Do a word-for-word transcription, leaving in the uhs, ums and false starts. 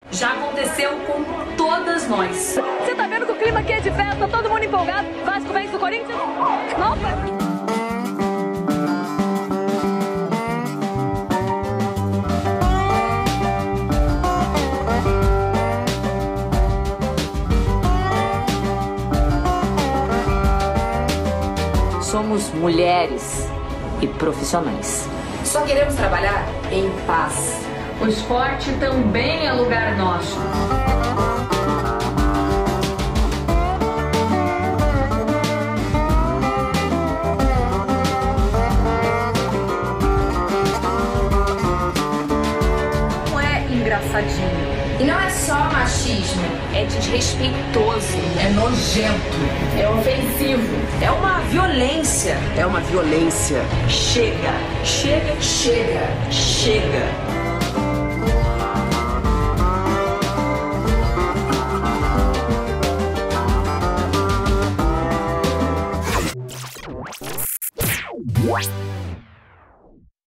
Já aconteceu com todas nós. Você tá vendo que o clima aqui é de festa, todo mundo empolgado. Vasco vence do Corinthians? Não, pai. Somos mulheres e profissionais. Só queremos trabalhar em paz. O esporte também é lugar nosso. Não é engraçadinho. E não é só machismo, é desrespeitoso, é nojento, é ofensivo, é uma violência. É uma violência. Chega, chega, chega, chega. What?